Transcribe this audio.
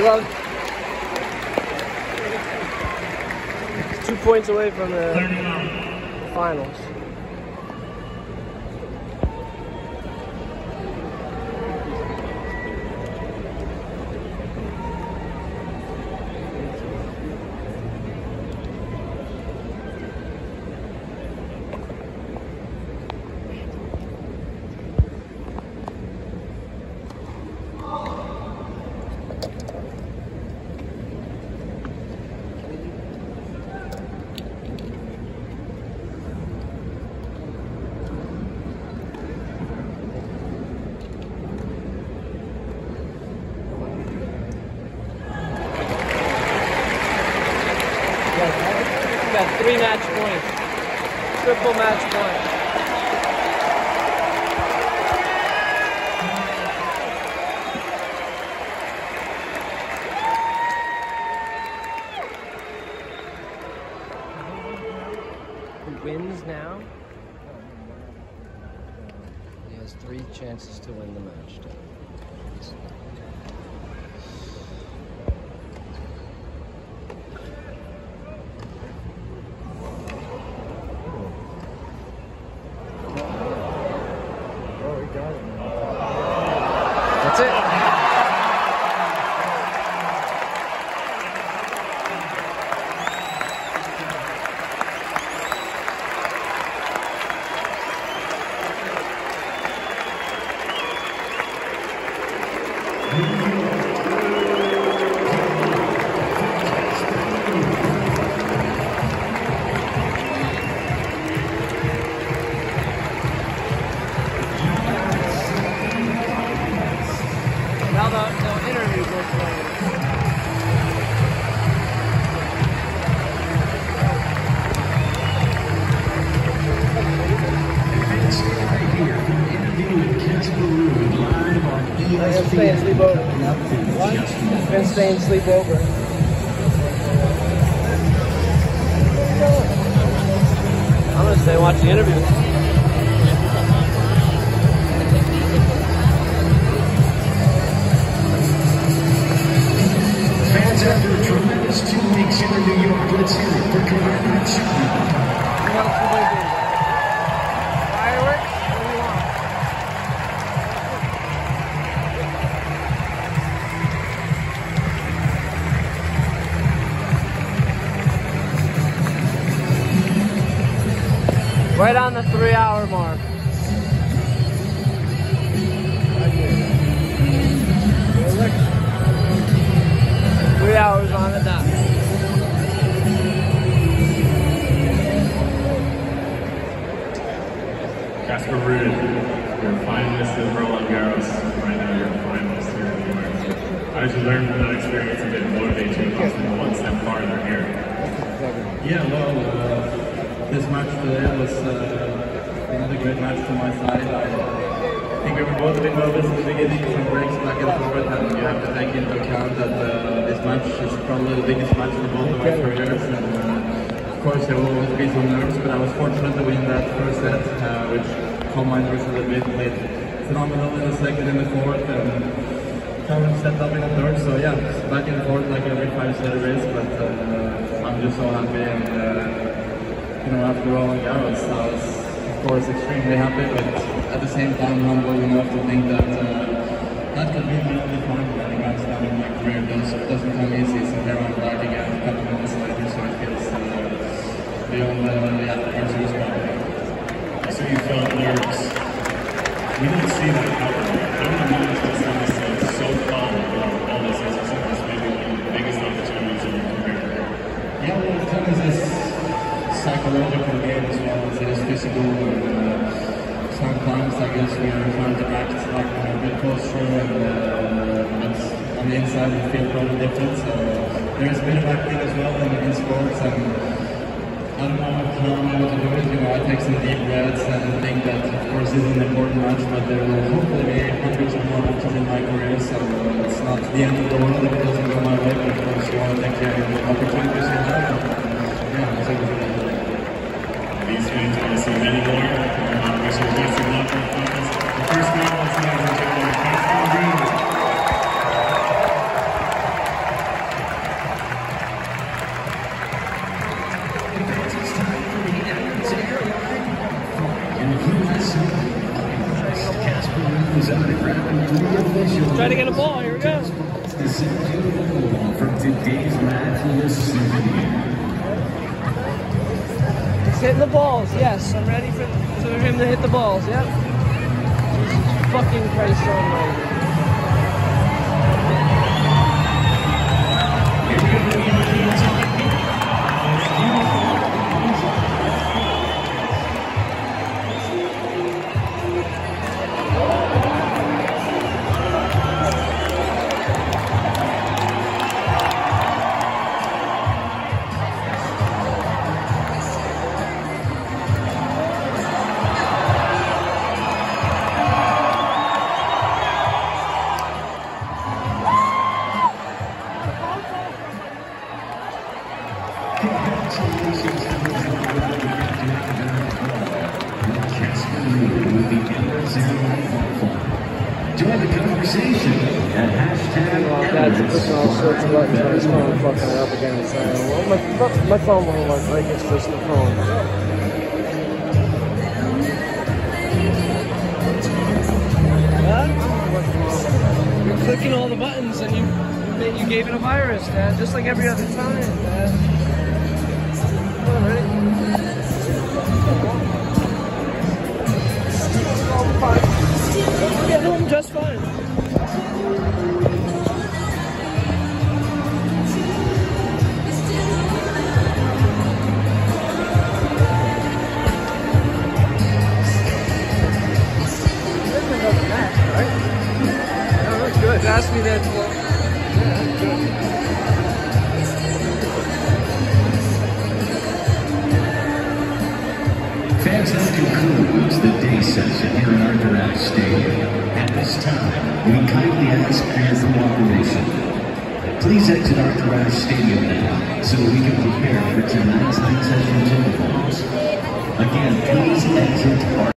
love. It's 2 points away from the finals. Got 3 match points. Triple match point. Who wins now? He has 3 chances to win the match. That's it. Now the interview goes forward. Right here, interview with Casper Ruud live on ESPN. I'm staying sleepover. What? Been staying sleepover. I'm gonna stay and watch the interview. Fans, after a tremendous 2 weeks here in New York, let's hear it for Commander Chucky. Fireworks? What do you want? Right on the 3-hour mark. 3 hours on the dot. Casper Ruud, you're a finalist of Roland Garros. Right now you're a finalist here in New York. How did you learn from that experience and did it motivate you to go one step farther here? Yeah, well, this match today was another great match from my side. I think we were both a bit nervous in the beginning, some breaks back and forth, and you have to take into account that this match is probably the biggest match for both of our careers. And of course, there will always be some nerves, but I was fortunate to win that first set, which calmed my nerves a little bit. Played phenomenal in the second and the fourth, and kind of set up in the third. So yeah, back and forth like every 5-set race, but I'm just so happy. And you know, after Roland Garros, I was of course extremely happy, but at the same time humble enough to think that that could be my only final in a Grand Slam in my career. Doesn't come easy, so here I'm back again, a couple minutes later, so it feels beyond first respect. So you felt nerves. We didn't see that happen. How many moments was this so calm with all this exercise? Maybe one of the biggest opportunities in your career. Yeah, well, tennis is psychological game as well as it is physical. Sometimes I guess we're trying to act like a bit posture, but on the inside we feel totally different. So there's a bit of acting as well in sports, and I don't know how I'm able to do it. You know, I take some deep breaths and think that of course this is an important match, but there will hopefully be hundreds of more matches in my career, so it's not the end of the world if it doesn't go my way, but of course you want to take care of the opportunities you have. Yeah, it's everything. These fans want to see many more. Wish you the best of luck for the finals. The first finals, ladies and gentlemen, Casper Ruud. Casper moves out and grabbing the official. Try to get a ball. Here we go. The semifinal from today's match will soon. He's hitting the balls. Yes, I'm ready for him to hit the balls. Yep. Jesus fucking Christ Almighty. Join the conversation at hashtag. Oh, Dad's pushing all sorts of buttons on his phone, fucking it up again. My phone won't work, like it's just the phone. You're clicking all the buttons and you gave it a virus, Dad, just like every other time, Dad. Come on, ready? I'm fine. Yeah, no, I'm just fine. Good. Ask me that. Yeah, good. Fans that concludes the day session here at Arthur Ashe Stadium. At this time, we kindly ask for your cooperation. Please exit Arthur Ashe Stadium now so we can prepare for tonight's night session protocols. Again, please exit